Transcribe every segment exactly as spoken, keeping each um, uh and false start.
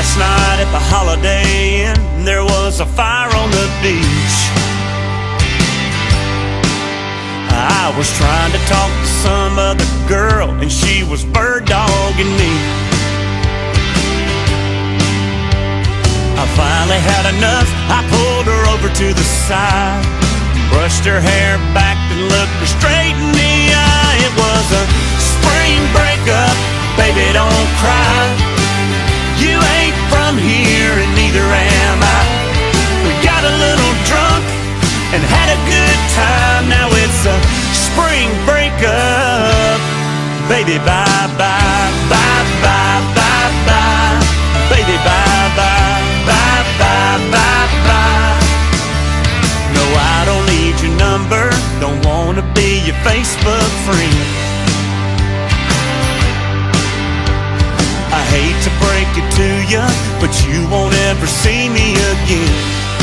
Last night at the Holiday Inn, there was a fire on the beach. I was trying to talk to some other girl, and she was bird dogging me. I finally had enough. I pulled her over to the side, brushed her hair back and looked her straight in the eye. It was a spring breakup, baby, don't cry. You ain't from here and neither am I. We got a little drunk and had a good time. Now it's a spring breakup, baby, bye bye, bye bye, bye bye, baby, bye bye, bye bye, bye bye. No, I don't need your number, don't wanna be your Facebook friend. I hate to break it to you, but you won't ever see me again.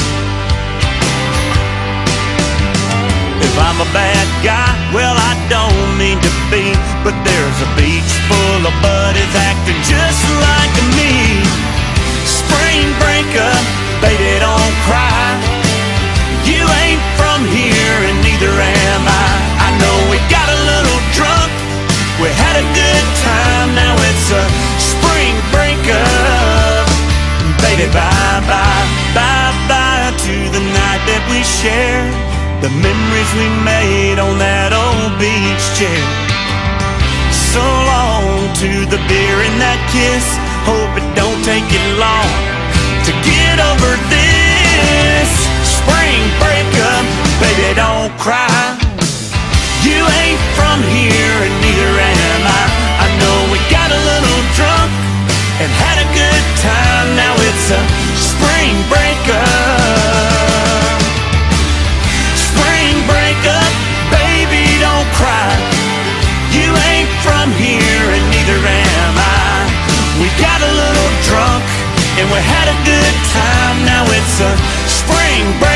If I'm a bad guy, well, I don't mean to be, but there's a beach full of buddies acting just like me. Spring breakup, baby, don't cry. You ain't from here and neither am I. I know we got a little drunk, we had a good time. Now it's a spring breakup, baby, bye bye, bye bye to the night that we shared, the memories we made on that old beach chair. So long to the beer and that kiss, hope it don't take you long to get over this. Spring breakup, baby, don't cry. You ain't from here and neither am I. I know we got a little drunk and had a good time. Now it's a spring breakup. Spring breakup, baby, don't cry. You ain't from here and neither am I. We got a little drunk and we had a good time. Now it's a spring breakup.